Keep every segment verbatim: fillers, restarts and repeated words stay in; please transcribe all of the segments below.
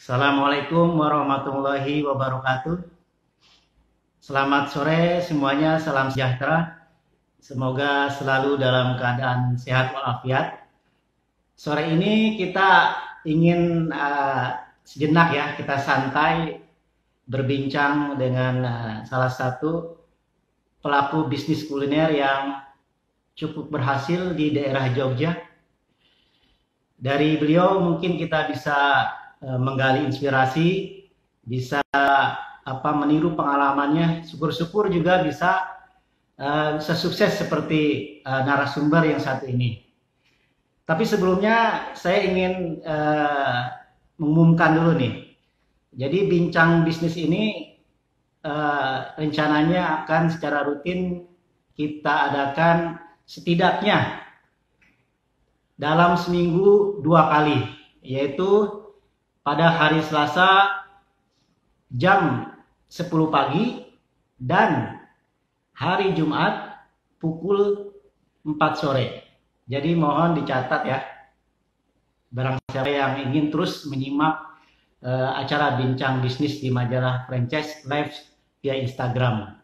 Assalamualaikum warahmatullahi wabarakatuh. Selamat sore semuanya, salam sejahtera. Semoga selalu dalam keadaan sehat walafiat. Sore ini kita ingin uh, sejenak ya, kita santai berbincang dengan uh, salah satu pelaku bisnis kuliner yang cukup berhasil di daerah Jogja. Dari beliau mungkin kita bisa menggali inspirasi, bisa apa meniru pengalamannya, syukur-syukur juga bisa uh, bisa sukses seperti uh, narasumber yang satu ini. Tapi sebelumnya saya ingin uh, mengumumkan dulu nih. Jadi bincang bisnis ini uh, rencananya akan secara rutin kita adakan setidaknya dalam seminggu dua kali, yaitu pada hari Selasa jam sepuluh pagi dan hari Jumat pukul empat sore. Jadi mohon dicatat ya, barang siapa yang ingin terus menyimak uh, acara bincang bisnis di majalah Franchise Live via Instagram.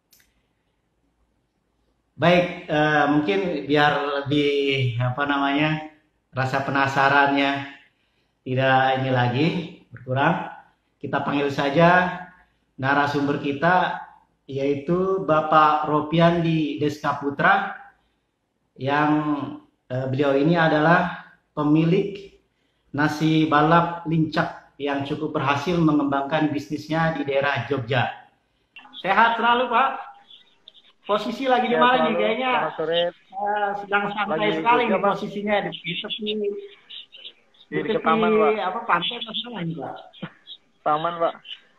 Baik, uh, mungkin biar lebih apa namanya rasa penasarannya tidak ini lagi berkurang, kita panggil saja narasumber kita, yaitu Bapak Ropiandi Deska Putra, yang eh, beliau ini adalah pemilik nasi balap lincak yang cukup berhasil mengembangkan bisnisnya di daerah Jogja. Sehat selalu Pak. Posisi lagi di mana nih? Kayaknya uh, sedang santai sekali nih posisinya di tepi di dekat taman, Pak. Apa pantai atau mana ini, Pak? Taman, Pak.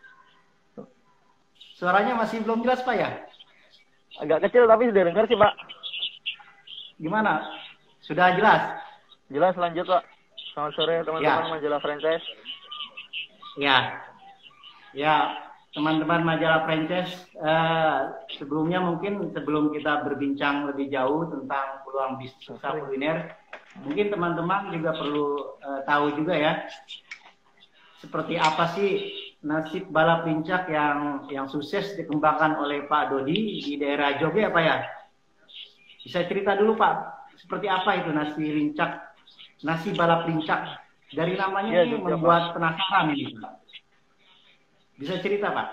Suaranya masih belum jelas, Pak ya? Agak kecil tapi sudah dengar sih, Pak. Gimana? Sudah jelas? Jelas, lanjut, Pak. Selamat sore teman-teman ya. Majalah Franchise. Ya. Ya, teman-teman majalah Franchise, eh, sebelumnya mungkin sebelum kita berbincang lebih jauh tentang peluang bisnis usaha kuliner, mungkin teman-teman juga perlu uh, tahu juga ya, seperti apa sih nasib balap lincak yang yang sukses dikembangkan oleh Pak Dodi di daerah Jogja, Pak ya? Bisa cerita dulu Pak, seperti apa itu nasi lincak, nasi balap lincak? Dari namanya ya, ini Jogja, membuat Pak. Penasaran ini, Pak. Bisa cerita Pak?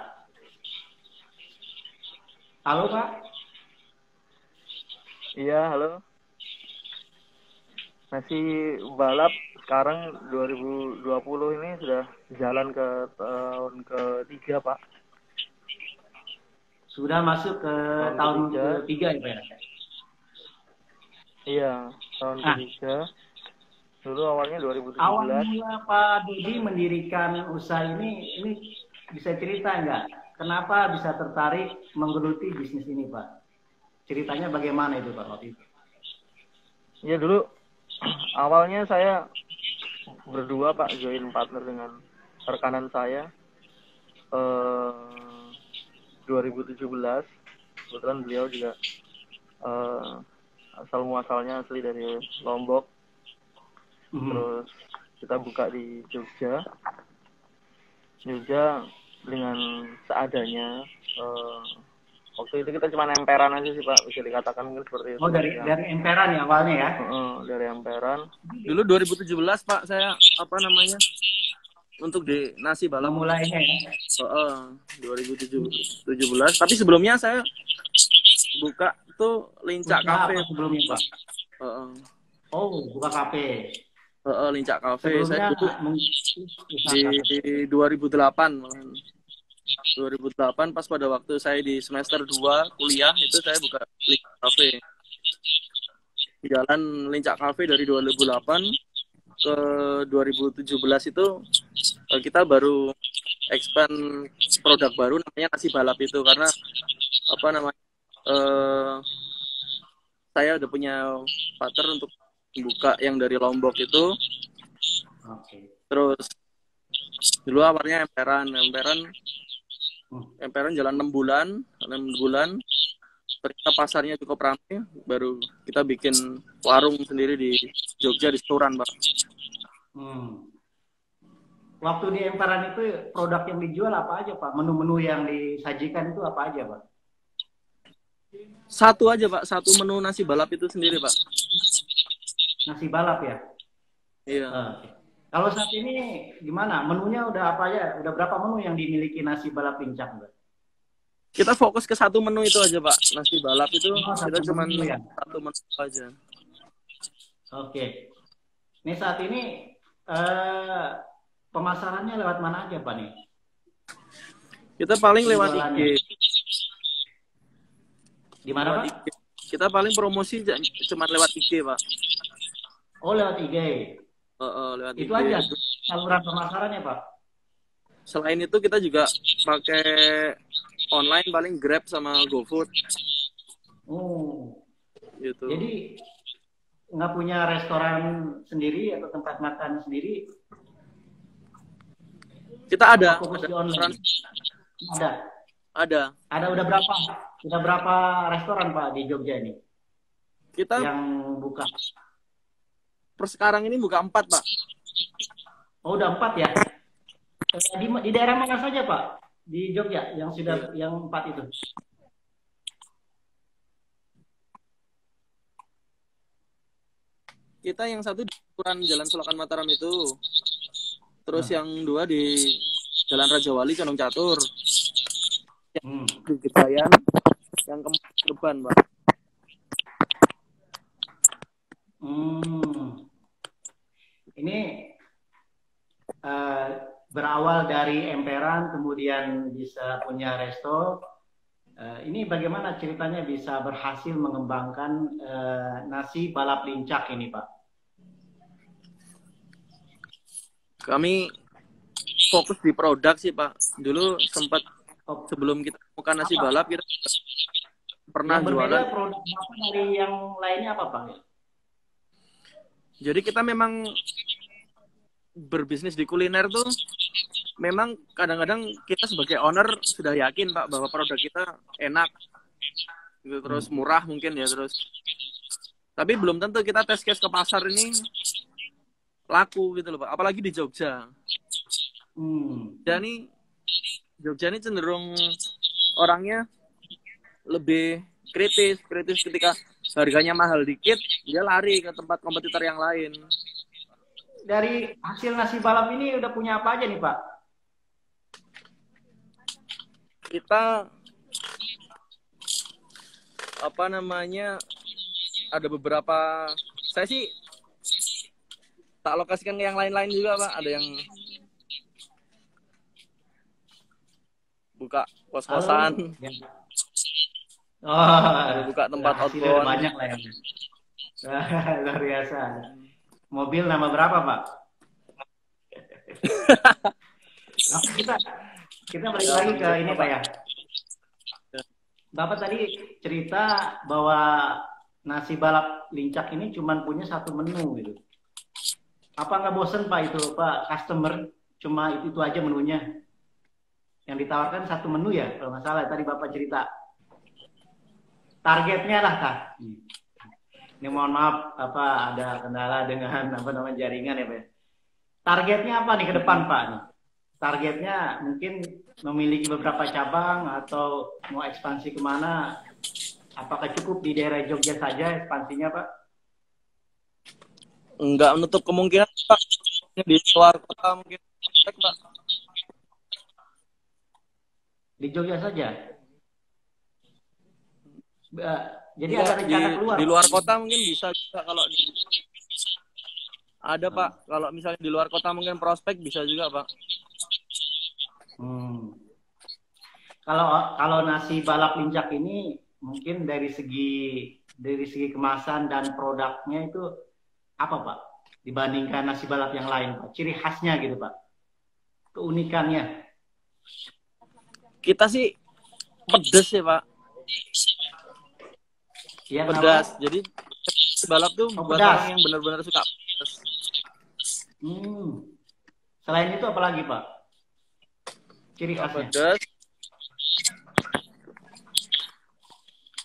Halo Pak? Iya, halo. Nasi balap sekarang dua ribu dua puluh ini sudah jalan ke tahun ketiga, Pak. Sudah masuk ke tahun, tahun ketiga ya, Pak? Iya, tahun ah. ketiga. Dulu awalnya dua ribu tujuh belas. Awalnya Pak Dodi mendirikan usaha ini, ini bisa cerita nggak? Kenapa bisa tertarik menggeluti bisnis ini, Pak? Ceritanya bagaimana itu, Pak, waktu itu? Ya, dulu awalnya saya berdua Pak, join partner dengan rekanan saya eh, dua ribu tujuh belas. Kebetulan beliau juga eh, asal muasalnya asli dari Lombok. Mm-hmm. Terus kita buka di Jogja. Jogja dengan seadanya. Eh, Waktu itu kita cuma emperan aja sih Pak, bisa dikatakan mungkin seperti itu. Oh, dari yang... dari emperan ya awalnya ya? Uh, dari emperan. Dulu dua ribu tujuh belas Pak, saya apa namanya untuk di nasi balap mulainya ya? Uh, dua ribu tujuh belas. Tapi sebelumnya saya buka tuh Lincak Cafe sebelumnya Pak. Uh, uh. Oh, buka kafe. Uh, uh, Lincak Cafe. Saya dulu di, di dua ribu delapan malah. dua ribu delapan pas pada waktu saya di semester dua kuliah itu saya buka Lincak Cafe. Jalan Lincak Cafe dari dua ribu delapan ke dua ribu tujuh belas itu kita baru expand produk baru namanya nasi balap itu, karena apa namanya eh, saya udah punya partner untuk buka yang dari Lombok itu. Okay. Terus dulu awalnya emperan, emperan Emperan jalan enam bulan, enam bulan. Ternyata pasarnya cukup ramai, baru kita bikin warung sendiri di Jogja di Setoran, Pak. Hmm. waktu di emperan itu produk yang dijual apa aja Pak? Menu-menu yang disajikan itu apa aja Pak? Satu aja Pak, satu menu nasi balap itu sendiri Pak. Nasi balap ya? Iya. Uh, Kalau saat ini gimana? Menunya udah apa aja? Udah berapa menu yang dimiliki nasi balap lincah Pak? Kita fokus ke satu menu itu aja Pak. Nasi balap itu Oh, kita cuma ya? satu menu aja. Oke. Nih saat ini eh, pemasarannya lewat mana aja Pak nih? Kita paling lewat I G. Di mana Pak? I G. Kita paling promosi cuma lewat I G Pak. Oh lewat I G. Uh, uh, lewat itu I G. Aja saluran pemasarannya Pak. Selain itu kita juga pakai online paling Grab sama GoFood. Oh. Gitu. Jadi nggak punya restoran sendiri atau tempat makan sendiri? Kita ada. Fokus ada di online. Ada. Ada. Ada udah berapa? Udah berapa restoran Pak di Jogja ini? Kita yang buka. Per sekarang ini buka empat Pak. Oh udah empat ya? Di, di daerah mana saja Pak? Di Jogja yang sudah ya. yang empat itu? Kita yang satu di Jalan Sulakan Mataram itu. Terus nah. yang dua di Jalan Raja Wali Condong Catur. Yang hmm. di Gedayan, yang keempat depan, Pak. Hmm. Ini uh, berawal dari emperan, kemudian bisa punya resto. Uh, ini bagaimana ceritanya bisa berhasil mengembangkan uh, nasi balap lincah ini, Pak? Kami fokus di produk sih, Pak. Dulu sempat oh. sebelum kita buka nasi apa? balap kita pernah yang jualan. Produk apa dari yang lainnya apa, Pak? Jadi kita memang berbisnis di kuliner tuh memang kadang-kadang kita sebagai owner sudah yakin Pak bahwa produk kita enak gitu, terus murah mungkin ya, terus tapi belum tentu kita tes case ke pasar ini laku gitu loh Pak, apalagi di Jogja. hmm. Jadi Jogja ini cenderung orangnya lebih kritis kritis ketika harganya mahal dikit dia lari ke tempat kompetitor yang lain. Dari hasil nasi balap ini udah punya apa aja nih Pak? Kita apa namanya ada beberapa, saya sih tak lokasikan ke yang lain-lain juga Pak. Ada yang buka kos-kosan, oh, ada buka tempat outbound. Banyak lah yang luar biasa. Mobil nama berapa Pak? Nah, kita kita balik lagi ke ini Pak ya. Bapak tadi cerita bahwa nasi balap lincah ini cuma punya satu menu gitu. Apa nggak bosen Pak itu Pak, customer cuma itu itu aja menunya? Yang ditawarkan satu menu ya kalau nggak salah tadi Bapak cerita. Targetnya lah Kak. Ini mohon maaf apa ada kendala dengan apa namanya jaringan ya Pak. Targetnya apa nih ke depan Pak nih? Targetnya mungkin memiliki beberapa cabang atau mau ekspansi kemana? Apakah cukup di daerah Jogja saja ekspansinya Pak? Enggak menutup kemungkinan Pak, di luar kota mungkin Pak. Di Jogja saja. Jadi ya, ada rencana di, keluar. Di luar kota mungkin bisa, bisa kalau di, ada hmm. Pak. Kalau misalnya di luar kota mungkin prospek bisa juga Pak. Hmm. Kalau kalau nasi balap lincah ini mungkin dari segi dari segi kemasan dan produknya itu apa Pak dibandingkan nasi balap yang lain Pak? Ciri khasnya gitu Pak. Keunikannya. Kita sih pedes ya Pak. Ya, pedas. Kenapa? Jadi balap tuh oh, buat pedas. Orang yang benar-benar suka pedas. Hmm. Selain itu apa lagi Pak? Ciri khasnya. Pedas.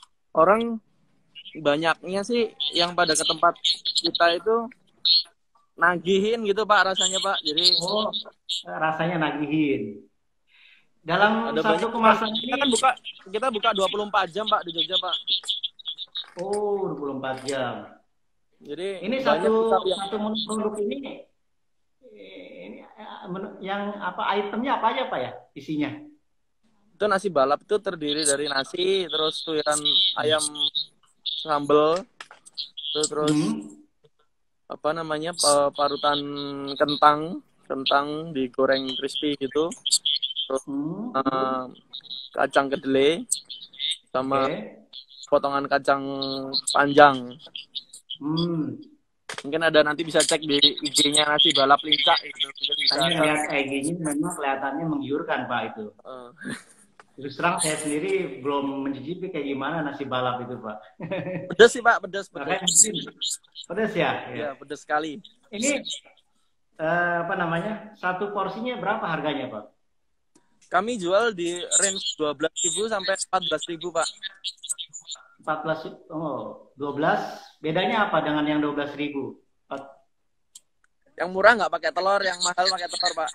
Orang banyaknya sih yang pada ke tempat kita itu nagihin gitu Pak rasanya Pak. Jadi Oh, rasanya nagihin. Dalam ada satu banyak kemasan kita ini, kan buka kita buka dua puluh empat jam Pak di Jogja Pak. oh, dua puluh empat jam. Jadi Ini banyak kita satu yang satu menu produk ini, ini eh, menu- yang apa itemnya apa aja Pak ya isinya? itu nasi balap itu terdiri dari nasi, terus suiran ayam sambal, itu terus Hmm. apa namanya pa- parutan kentang, kentang digoreng crispy gitu, terus Hmm. eh, kacang kedelai sama Oke. potongan kacang panjang. Hmm. Mungkin ada nanti bisa cek di I G-nya nasi balap lincah itu, mungkin bisa Saya search. lihat I G-nya memang kelihatannya menggiurkan Pak itu. Eh, Terus terang saya sendiri belum mencicipi kayak gimana nasi balap itu Pak. pedes sih Pak, pedes Makanya pedes. mungkin pedas ya. Ya. Ya pedes sekali. Ini eh, apa namanya? Satu porsinya berapa harganya Pak? Kami jual di range dua belas ribu sampai empat belas ribu Pak. empat belas, oh, dua belas. Bedanya apa dengan yang dua belas ribu? Yang murah nggak pakai telur, yang mahal pakai telur Pak.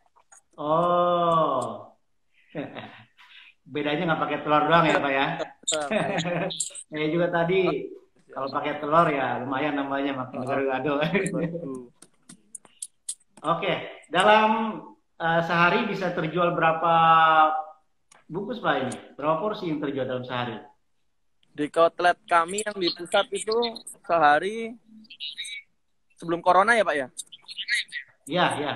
Oh. Bedanya nggak pakai telur doang ya Pak ya? Saya juga tadi kalau pakai telur ya lumayan namanya makin gado-gado. Oke, dalam uh, sehari bisa terjual berapa bungkus Pak ini? Berapa porsi yang terjual dalam sehari? Di outlet kami yang di pusat itu sehari sebelum corona ya Pak ya? Iya, iya.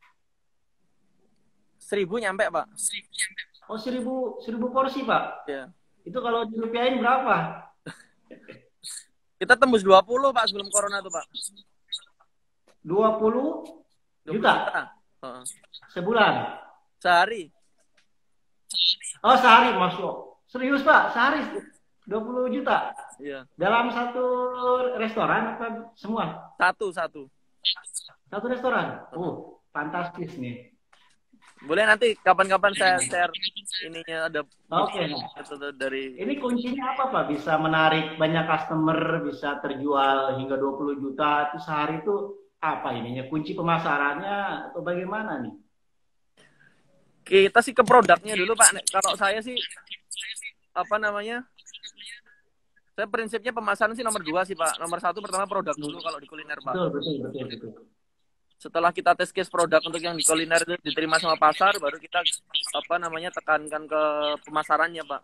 Seribu nyampe Pak. Oh, seribu, seribu porsi Pak? Ya. Itu kalau dirupiahin berapa? Kita tembus dua puluh Pak sebelum corona tuh Pak. dua puluh juta? juta. Uh. Sebulan? Sehari. Oh, sehari masuk. Serius Pak, sehari dua puluh juta? Iya. Dalam satu restoran atau semua? Satu, satu. Satu restoran? Oh, fantastis nih. Boleh nanti kapan-kapan saya share ininya ada. Oke. Okay. Dari ini kuncinya apa Pak? Bisa menarik banyak customer, bisa terjual hingga dua puluh juta itu sehari itu apa ininya? Kunci pemasarannya atau bagaimana nih? Kita sih ke produknya dulu Pak. Kalau saya sih apa namanya? Saya prinsipnya pemasaran sih nomor dua sih Pak. Nomor satu pertama produk dulu kalau di kuliner Pak. Betul, betul, betul, betul. Setelah kita tes case produk untuk yang di kuliner itu diterima sama pasar, baru kita apa namanya tekankan ke pemasarannya Pak.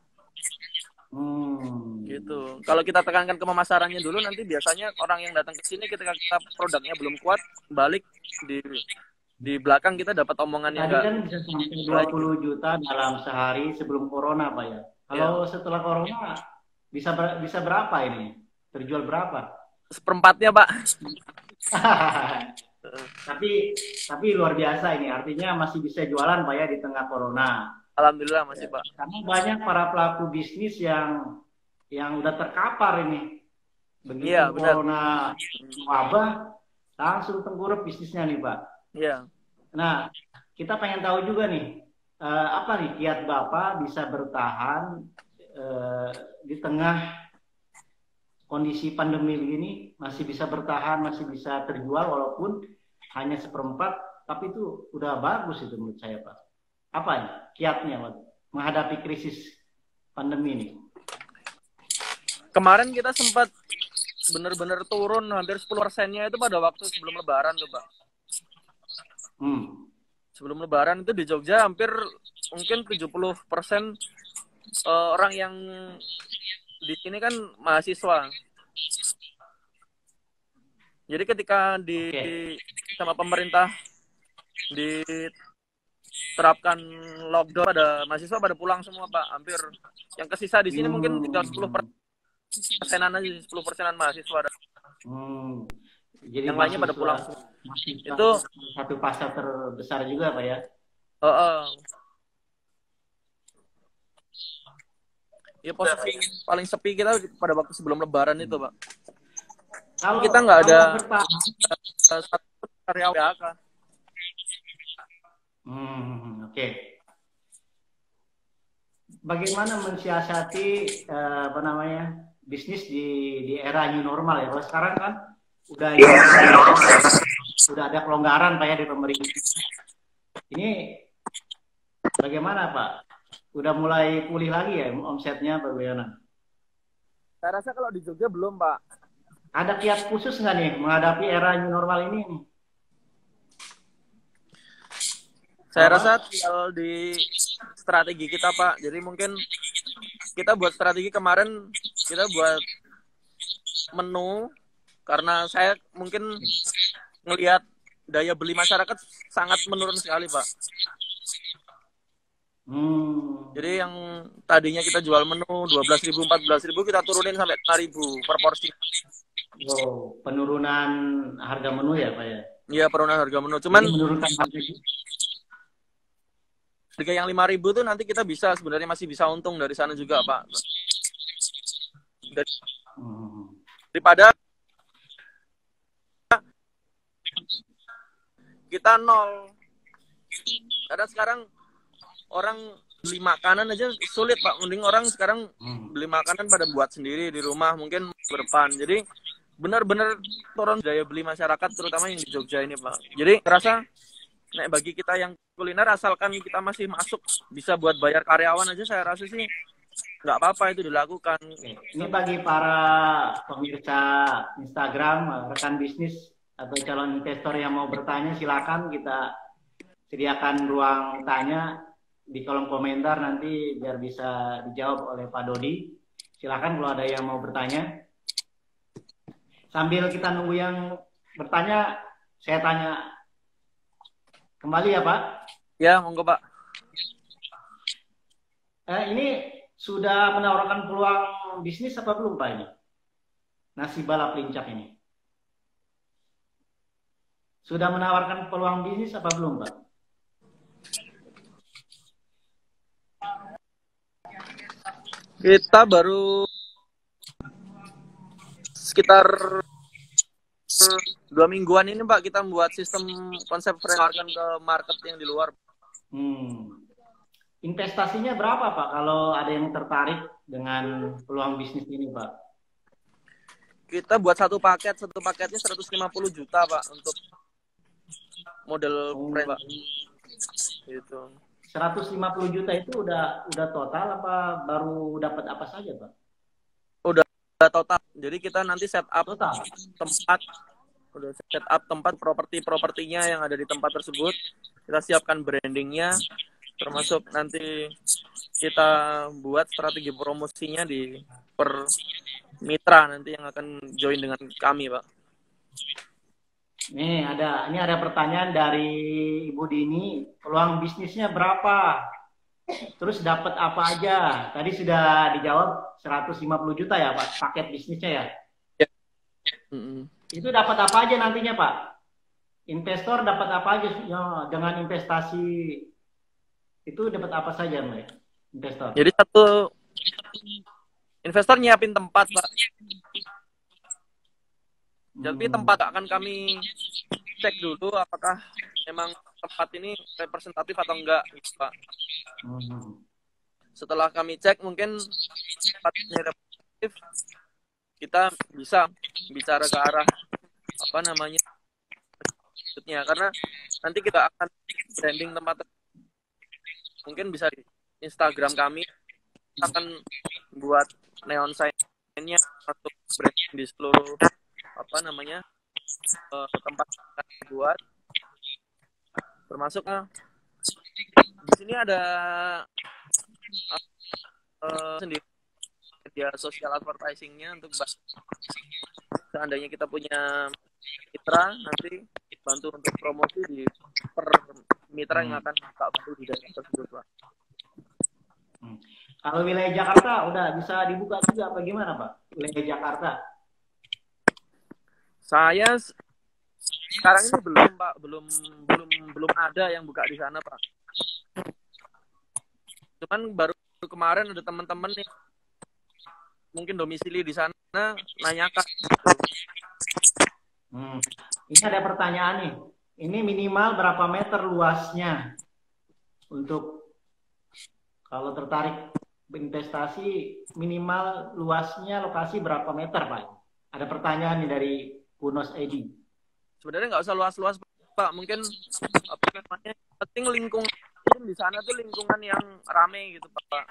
Hmm. Gitu. Kalau kita tekankan ke pemasarannya dulu, nanti biasanya orang yang datang ke sini ketika kita produknya belum kuat, balik di di belakang kita dapat omongan yang Tadi kan bisa sampai dua puluh juta dalam sehari sebelum corona Pak ya. Kalau ya. Setelah corona bisa ber, bisa berapa ini? Terjual berapa? Seperempatnya Pak. tapi tapi luar biasa ini, artinya masih bisa jualan Pak ya di tengah corona. Alhamdulillah masih Pak. Karena banyak para pelaku bisnis yang yang udah terkapar ini. Begitu iya, corona wabah langsung tengkurap bisnisnya nih Pak. Iya. Nah, kita pengen tahu juga nih uh, apa nih kiat Bapak bisa bertahan uh, di tengah kondisi pandemi begini, masih bisa bertahan, masih bisa terjual walaupun hanya seperempat, tapi itu udah bagus itu menurut saya Pak. Apa nih kiatnya Pak menghadapi krisis pandemi ini? Kemarin kita sempat benar-benar turun hampir sepuluh persennya itu pada waktu sebelum Lebaran tuh Pak. Hmm. Sebelum Lebaran itu di Jogja hampir mungkin tujuh puluh persen uh, orang yang di sini kan mahasiswa. Jadi ketika di okay. sama pemerintah diterapkan lockdown, pada mahasiswa pada pulang semua Pak. Hampir yang kesisa di sini hmm. mungkin tinggal sepuluh persenan aja, sepuluh persenan mahasiswa. Hmm. Jadi yang lainnya pada pulang. Itu satu pasar terbesar juga Pak ya. Uh, uh. Ya posisi paling sepi kita pada waktu sebelum Lebaran itu Pak. Kalau kita nggak ada satu karyawan P H K. Hmm, oke. Okay. Bagaimana mensiasati uh, apa namanya bisnis di di era new normal ya? Kalau sekarang kan udah ya, sudah ada kelonggaran Pak ya di pemerintah. Ini bagaimana Pak? Udah mulai pulih lagi ya omsetnya bagaimana? Saya rasa kalau di Jogja belum, Pak. Ada kiat khusus nggak nih menghadapi era new normal ini? Nih? Saya Apa? rasa tinggal di strategi kita, Pak. Jadi mungkin kita buat strategi kemarin, kita buat menu, karena saya mungkin ngelihat daya beli masyarakat sangat menurun sekali, Pak. Hmm. Jadi yang tadinya kita jual menu dua belas ribu, empat belas ribu, kita turunin sampai lima ribu per porsi. Oh, penurunan harga menu ya Pak ya? Iya, penurunan harga menu. Cuman Jadi menurunkan harga. harga yang lima ribu tuh nanti kita bisa, sebenarnya masih bisa untung dari sana juga, Pak. Dari, Hmm. daripada kita nol. Karena sekarang orang beli makanan aja sulit, Pak. Mending orang sekarang Hmm. beli makanan pada buat sendiri di rumah, mungkin berpan. Jadi benar-benar turun daya beli masyarakat, terutama yang di Jogja ini, Pak. Jadi terasa, nek bagi kita yang kuliner, asalkan kita masih masuk bisa buat bayar karyawan aja, saya rasa sih nggak apa-apa itu dilakukan. Ini bagi para pemirsa Instagram, rekan bisnis atau calon investor yang mau bertanya, silakan kita sediakan ruang tanya di kolom komentar nanti biar bisa dijawab oleh Pak Dodi. Silakan kalau ada yang mau bertanya. Sambil kita nunggu yang bertanya, saya tanya kembali ya Pak. Ya, monggo Pak. Eh, ini sudah menawarkan peluang bisnis apa belum Pak ini? Nasi balap lincah ini. Sudah menawarkan peluang bisnis apa belum Pak? Kita baru sekitar dua mingguan ini Pak, kita membuat sistem konsep menawarkan ke market yang di luar. Hmm. Investasinya berapa Pak kalau ada yang tertarik dengan peluang bisnis ini Pak? Kita buat satu paket, satu paketnya seratus lima puluh juta Pak untuk model Oh. brand Pak. Gitu. seratus lima puluh juta itu udah udah total apa baru dapat apa saja Pak? Udah total. Jadi kita nanti set up Total. tempat, udah set up tempat properti-propertinya yang ada di tempat tersebut. Kita siapkan brandingnya, termasuk nanti kita buat strategi promosinya di per mitra nanti yang akan join dengan kami, Pak. Nih ada, ini ada pertanyaan dari Ibu Dini, peluang bisnisnya berapa? Terus dapat apa aja? Tadi sudah dijawab seratus lima puluh juta ya Pak, paket bisnisnya ya? Ya. Mm-hmm. Itu dapat apa aja nantinya Pak? Investor dapat apa aja ya, dengan investasi itu dapat apa saja Mbak? Investor? Jadi satu investor nyiapin tempat Pak. Jadi Hmm. tempat akan kami cek dulu apakah memang tempat ini representatif atau enggak, gitu, Pak. Hmm. Setelah kami cek mungkin tempat ini representatif, kita bisa bicara ke arah apa namanya maksudnya, karena nanti kita akan branding tempat mungkin bisa di Instagram kami, kita akan buat neon sign-nya untuk branding di seluruh apa namanya uh, tempat kita buat, termasuk uh, di sini ada uh, uh, sendiri media sosial advertisingnya untuk seandainya kita punya mitra nanti bantu untuk promosi di per mitra yang akan kita bantu di daerah tersebut Pak. Hmm. Kalau wilayah Jakarta udah bisa dibuka juga apa gimana Pak? Wilayah Jakarta? Saya sekarang ini belum Pak, belum belum belum ada yang buka di sana Pak. Cuman baru kemarin ada teman-teman nih mungkin domisili di sana nanyakan. Hmm. Ini ada pertanyaan nih. Ini minimal berapa meter luasnya untuk kalau tertarik investasi minimal luasnya lokasi berapa meter Pak? Ada pertanyaan nih dari Kunos Edi. sebenarnya nggak usah luas-luas Pak, mungkin apa namanya, penting lingkungan, mungkin di sana tuh lingkungan yang rame gitu Pak.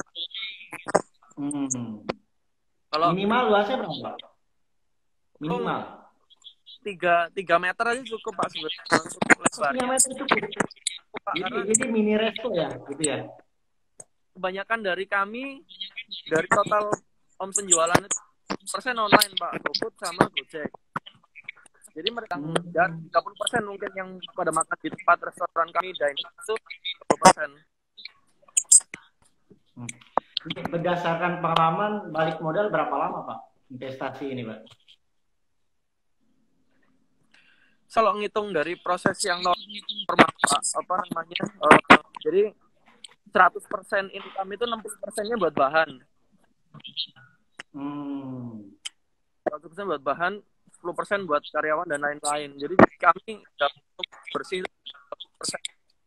Hmm. Kalau Minimal luasnya berapa? Minimal. tiga tiga meter aja cukup Pak sebenarnya untuk lebarnya. Tiga meter cukup. Pak, Jadi, karena jadi mini resto ya, gitu ya. kebanyakan dari kami, dari total om penjualan itu persen online Pak, GoFood sama Gojek. Jadi mereka Hmm. dan tiga puluh persen mungkin yang pada makan di tempat restoran kami dining itu tiga puluh persen. Hmm. Ini berdasarkan pengalaman balik modal berapa lama Pak investasi ini Pak? Kalau ngitung dari proses yang normal Pak, apa namanya? Uh, jadi seratus persen income itu enam puluh persennya buat bahan. Hmm. seratus persen buat bahan, sepuluh persen buat karyawan dan lain-lain. Jadi kami untuk bersih seratus persen.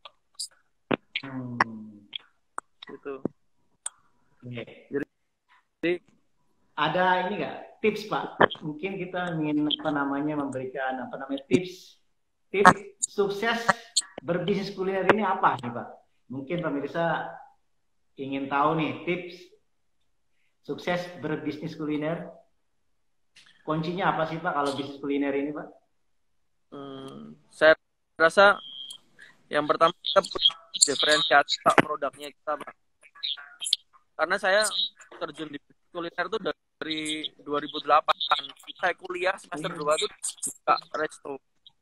Hmm. Gitu. Okay. Jadi, jadi ada ini nggak tips Pak? Mungkin kita ingin apa namanya memberikan apa namanya tips tips sukses berbisnis kuliner ini apa nih Pak? Mungkin pemirsa ingin tahu nih tips sukses berbisnis kuliner. Kuncinya apa sih Pak kalau bisnis kuliner ini Pak? Hmm, saya rasa yang pertama kita diferensiasi Pak produknya kita Pak. Karena saya terjun di kuliner itu dari dua ribu delapan. Saya kuliah semester dua itu buka resto.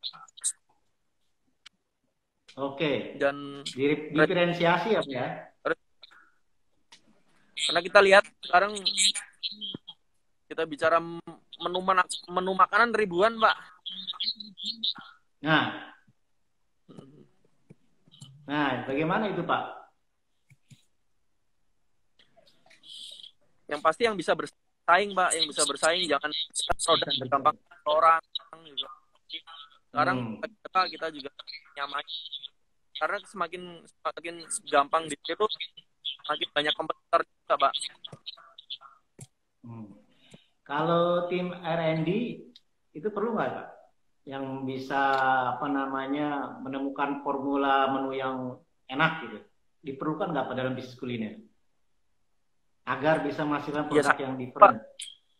Oke. Dan diferensiasi apa ya? Karena kita lihat sekarang kita bicara menu menu makanan ribuan, Pak. Nah. Nah, bagaimana itu, Pak? Yang pasti yang bisa bersaing, Pak, yang bisa bersaing jangan produk gampang orang juga. Sekarang hmm. kita, kita juga nyaman. Karena semakin semakin gampang ditiru, semakin banyak kompetitor juga, Pak. Hmm. Kalau tim R and D itu perlu nggak, Pak? Yang bisa apa namanya menemukan formula menu yang enak gitu. Diperlukan nggak Pak dalam bisnis kuliner? Agar bisa menghasilkan produk ya, yang different. Pak.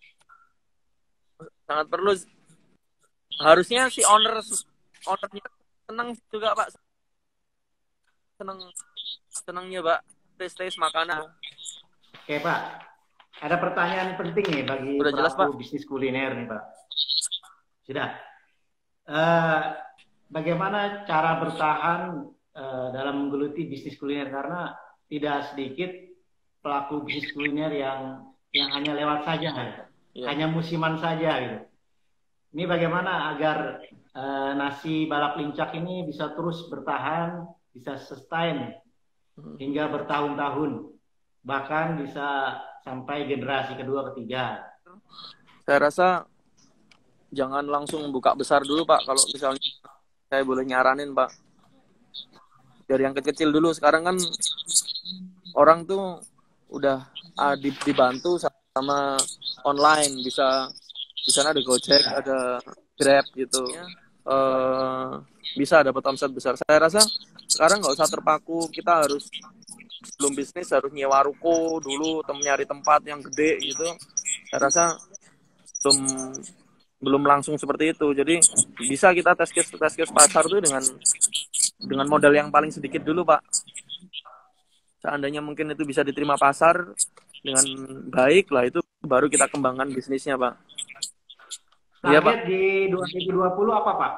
Sangat perlu. Harusnya si owner ownernya senang juga, Pak. Senang senangnya, Pak. Tes-tes makanan. Oke, Pak. Ada pertanyaan penting nih bagi Udah jelas, Pak. bisnis kuliner nih, Pak. Sudah. Uh, bagaimana cara bertahan uh, dalam menggeluti bisnis kuliner, karena tidak sedikit pelaku bisnis kuliner yang yang hanya lewat saja, ya. Hanya musiman saja gitu. Ini bagaimana agar uh, nasi balap lincak ini bisa terus bertahan, bisa sustain hingga bertahun-tahun, bahkan bisa sampai generasi kedua, ketiga. Saya rasa jangan langsung buka besar dulu, Pak. Kalau misalnya saya boleh nyaranin, Pak. Dari yang kecil-kecil dulu. Sekarang kan orang tuh udah uh, dibantu sama online. Bisa di sana ada Gojek, ada Grab gitu. Uh, bisa dapat omset besar. Saya rasa sekarang nggak usah terpaku. Kita harus sebelum bisnis harus nyewa ruko dulu, nyari tempat yang gede gitu. Saya rasa belum belum langsung seperti itu. Jadi bisa kita tes case tes case pasar tuh dengan dengan modal yang paling sedikit dulu, Pak. Seandainya mungkin itu bisa diterima pasar dengan baik lah, itu baru kita kembangkan bisnisnya, Pak. Iya, Pak. Di dua ribu dua puluh apa, Pak?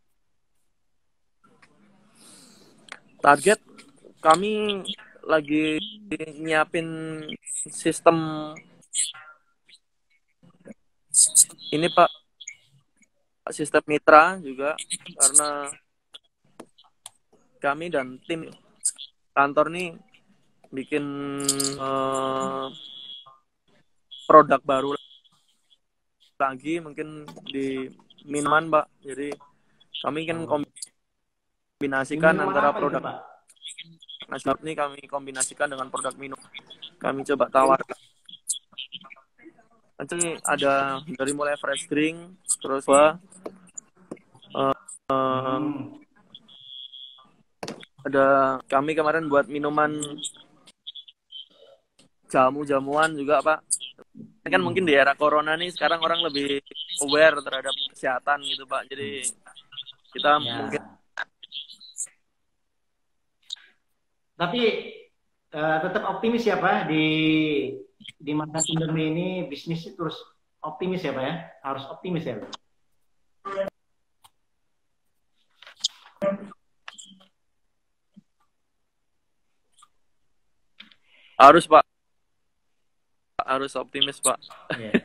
Target kami lagi nyiapin sistem ini, Pak. Sistem mitra juga, karena kami dan tim kantor nih bikin uh, produk baru lagi mungkin di minuman, Pak. Jadi kami kan kombinasikan minuman antara produk nasional ini kami kombinasikan dengan produk minum. Kami coba tawarkan. Nanti ada dari mulai fresh drink, terus wah, Uh, um, Hmm. ada kami kemarin buat minuman jamu-jamuan juga Pak. Kan mungkin di era corona nih sekarang orang lebih aware terhadap kesehatan gitu Pak. Jadi kita Ya. mungkin. Tapi uh, tetap optimis ya Pak di di masa pandemi ini bisnis terus optimis ya Pak ya, harus optimis ya Pak. Harus Pak, harus optimis Pak. Yeah.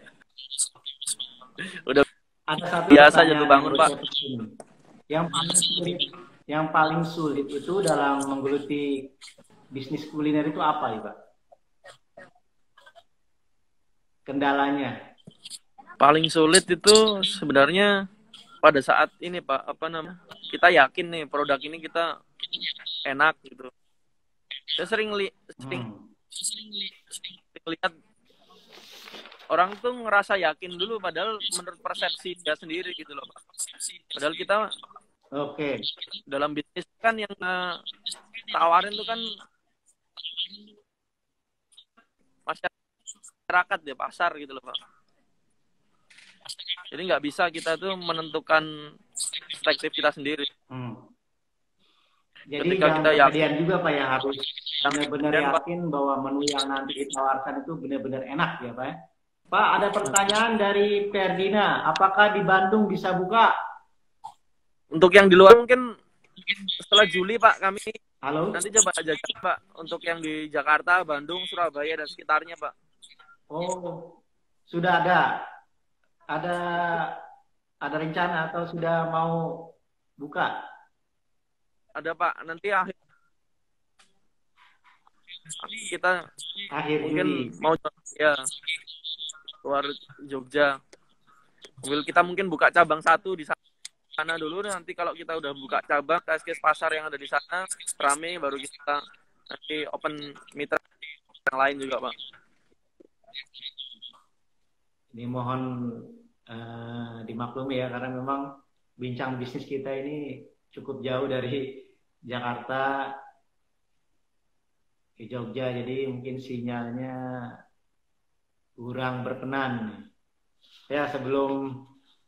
Udah ada satu biasa jatuh bangun Pak. Yang paling sulit, yang paling sulit itu dalam menggeluti bisnis kuliner itu apa ya Pak? Kendalanya? Paling sulit itu sebenarnya pada saat ini Pak, apa namanya? Kita yakin nih produk ini kita enak gitu. Saya sering li sering, Hmm. sering lihat orang tuh ngerasa yakin dulu padahal menurut persepsi dia sendiri gitu loh Pak. Padahal kita oke okay. dalam bisnis kan yang uh, tawarin tuh kan masyarakat ya, pasar gitu loh Pak. Jadi nggak bisa kita tuh menentukan perspektif kita sendiri. Hmm. Jadi ketika kita yakin juga Pak ya, harus benar-benar yakin Pak, bahwa menu yang nanti ditawarkan itu benar-benar enak ya Pak ya. Pak, ada pertanyaan dari Ferdina, apakah di Bandung bisa buka? Untuk yang di luar mungkin setelah Juli Pak, kami Halo? nanti coba jajak Pak, untuk yang di Jakarta, Bandung, Surabaya, dan sekitarnya Pak. Oh, sudah ada? Ada ada rencana atau sudah mau buka? Ada Pak, nanti akhir kita akhir mungkin Juli. Mau ya keluar Jogja. Kita mungkin buka cabang satu di sana dulu, nanti kalau kita udah buka cabang, tes case pasar yang ada di sana rame, baru kita nanti open mitra yang lain juga Pak. Ini mohon uh, dimaklumi ya, karena memang bincang bisnis kita ini cukup jauh dari Jakarta ke Jogja, jadi mungkin sinyalnya kurang berkenan. Ya, sebelum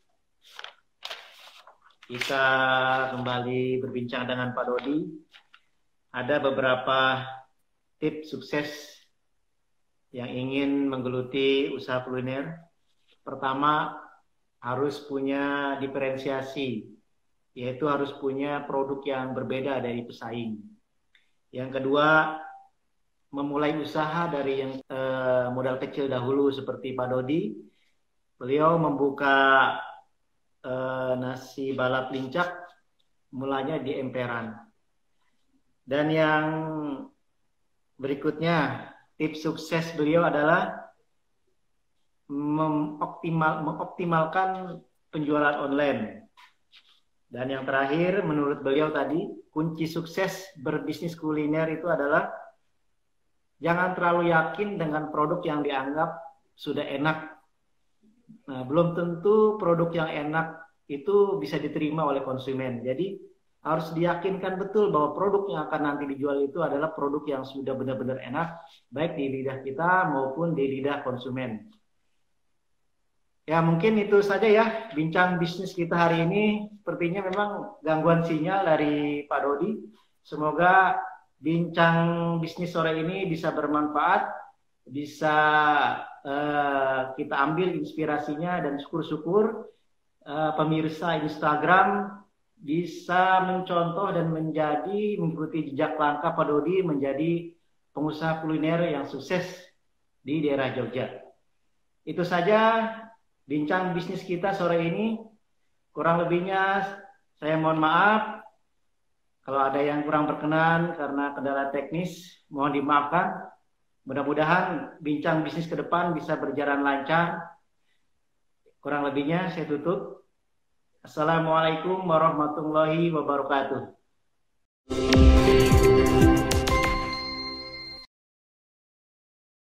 kita kembali berbincang dengan Pak Dodi, ada beberapa tips sukses yang ingin menggeluti usaha kuliner. Pertama, harus punya diferensiasi, yaitu harus punya produk yang berbeda dari pesaing. Yang kedua, memulai usaha dari yang eh, modal kecil dahulu seperti Pak Dodi. Beliau membuka eh, nasi balap lincak, mulanya di emperan. Dan yang berikutnya, tips sukses beliau adalah mengoptimal, mengoptimalkan penjualan online. Dan yang terakhir, menurut beliau tadi, kunci sukses berbisnis kuliner itu adalah jangan terlalu yakin dengan produk yang dianggap sudah enak. Nah, belum tentu produk yang enak itu bisa diterima oleh konsumen. Jadi harus diyakinkan betul bahwa produk yang akan nanti dijual itu adalah produk yang sudah benar-benar enak, baik di lidah kita maupun di lidah konsumen. Ya, mungkin itu saja ya bincang bisnis kita hari ini. Sepertinya memang gangguan sinyal dari Pak Dodi. Semoga bincang bisnis sore ini bisa bermanfaat, bisa uh, kita ambil inspirasinya, dan syukur-syukur uh, pemirsa Instagram bisa mencontoh dan menjadi mengikuti jejak langkah Pak Dodi menjadi pengusaha kuliner yang sukses di daerah Jogja. Itu saja bincang bisnis kita sore ini. Kurang lebihnya saya mohon maaf. Kalau ada yang kurang berkenan karena kendala teknis, mohon dimaafkan. Mudah-mudahan bincang bisnis ke depan bisa berjalan lancar. Kurang lebihnya saya tutup. Assalamualaikum warahmatullahi wabarakatuh.